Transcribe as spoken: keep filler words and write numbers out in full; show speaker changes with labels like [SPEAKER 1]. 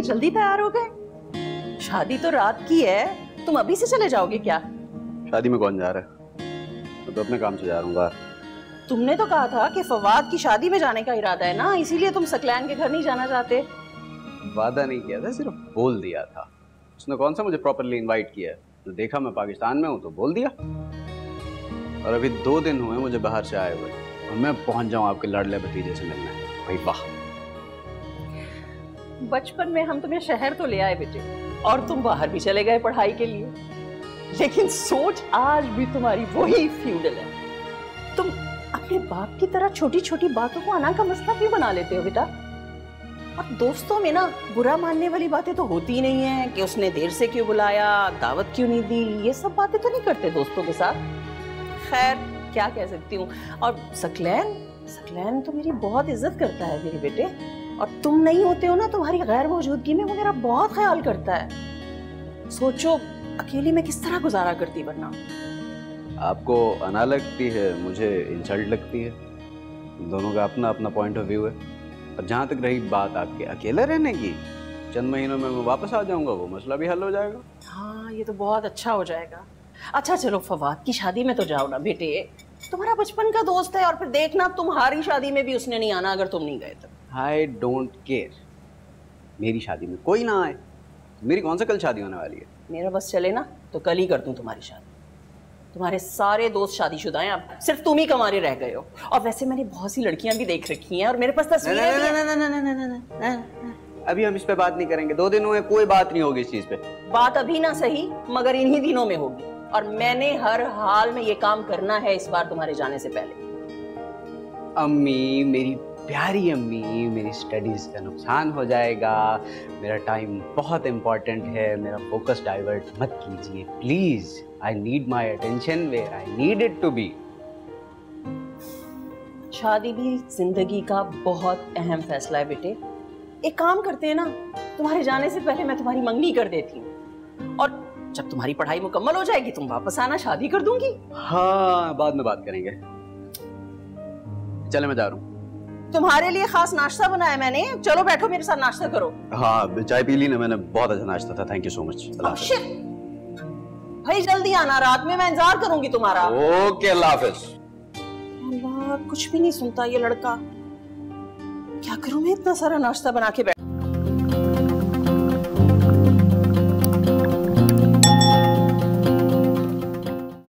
[SPEAKER 1] जल्दी तैयार हो गए? शादी तो रात की है, तुम अभी से चले जाओगे क्या?
[SPEAKER 2] शादी में कौन जा रहा है? मैं तो अपने काम से जा रहा हूँ बाहर।
[SPEAKER 1] तुमने तो कहा था कि फवाद की शादी में जाने का इरादा है ना, इसीलिए तुम सकलैन के घर नहीं जाना चाहते।
[SPEAKER 2] वादा नहीं किया था, सिर्फ बोल दिया था। उसने कौन सा मुझे प्रॉपरली इनवाइट किया है? तो देखा मैं पाकिस्तान में हूँ तो बोल दिया। और अभी दो दिन हुए मुझे बाहर से आए हुए और मैं पहुंच जाऊं आपके लाडले भतीजे से मिलने। भाई वाह।
[SPEAKER 1] बचपन में हम तुम्हें शहर तो ले आए बेटे, और तुम बाहर भी चले गए पढ़ाई के लिए, लेकिन सोच आज भी तुम्हारी वही फ्यूडल है। तुम अपने बाप की तरह छोटी छोटी बातों को अना का मसला क्यों बना लेते हो बेटा? और दोस्तों में ना बुरा मानने वाली बातें तो होती ही नहीं है कि उसने देर से क्यों बुलाया, दावत क्यों नहीं दी, ये सब बातें तो नहीं करते दोस्तों के साथ। खैर क्या कह सकती हूँ। और सकलैन सकलैन तो मेरी बहुत इज्जत करता है मेरे बेटे, और तुम नहीं होते हो ना, तुम्हारी गैर मौजूदगी में वो मेरा बहुत ख्याल करता है। सोचो अकेली में किस तरह गुजारा करती वरना।
[SPEAKER 2] आपको अना लगती है, मुझे इंसल्ट लगती है। दोनों का अपना अपना पॉइंट ऑफ व्यू है। और जहाँ तक रही बात आपके अकेले रहने की, चंद महीनों में मैं वापस आ जाऊंगा, वो मसला भी हल हो जाएगा।
[SPEAKER 1] हाँ ये तो बहुत अच्छा हो जाएगा। अच्छा चलो फवाद की शादी में तो जाओ ना बेटे, तुम्हारा बचपन का दोस्त है, और फिर देखना तुम्हारी शादी में भी उसने नहीं आना अगर तुम नहीं गए तो।
[SPEAKER 2] आई डोंट केयर, मेरी शादी में कोई ना आए। मेरी कौन सा कल शादी होने वाली है?
[SPEAKER 1] मेरा बस चले ना तो कल ही कर दूं तुम्हारी शादी। तुम्हारे सारे दोस्त शादीशुदा हैं, अब सिर्फ तुम ही कमारे रह गए हो। और वैसे मैंने बहुत सी लड़कियां भी देख रखी हैं और मेरे पास तस्वीरें भी हैं।
[SPEAKER 2] अभी हम इस पे बात नहीं करेंगे, दो दिन हुए, कोई बात नहीं होगी इस चीज पे।
[SPEAKER 1] बात अभी ना सही मगर इन्हीं दिनों में होगी, और मैंने हर हाल में ये काम करना है इस बार तुम्हारे जाने से पहले।
[SPEAKER 2] अम्मी, मेरी प्यारी अम्मी, मेरी स्टडीज का नुकसान हो जाएगा। मेरा टाइम बहुत इंपॉर्टेंट है, मेरा फोकस डाइवर्ट मत कीजिए please. I need my attention where I need it to be.
[SPEAKER 1] शादी भी जिंदगी का बहुत अहम फैसला है बेटे। एक काम करते हैं ना, तुम्हारे जाने से पहले मैं तुम्हारी मंगनी कर देती हूँ, और जब तुम्हारी पढ़ाई मुकम्मल हो जाएगी तुम वापस आना, शादी कर दूंगी।
[SPEAKER 2] हाँ बाद में बात करेंगे। चले मैं जा रहा हूँ।
[SPEAKER 1] तुम्हारे लिए खास नाश्ता बनाया मैंने, चलो बैठो मेरे साथ नाश्ता करो।
[SPEAKER 2] हाँ चाय पी ली ना मैंने, बहुत अच्छा नाश्ता था, थैंक यू सो मच।
[SPEAKER 1] भाई जल्दी आना, रात में मैं इंतजार करूंगी तुम्हारा।
[SPEAKER 2] ओके अल्लाह हाफिज।
[SPEAKER 1] अल्लाह कुछ भी नहीं सुनता ये लड़का, क्या करूं मैं इतना सारा नाश्ता बना के बैठ।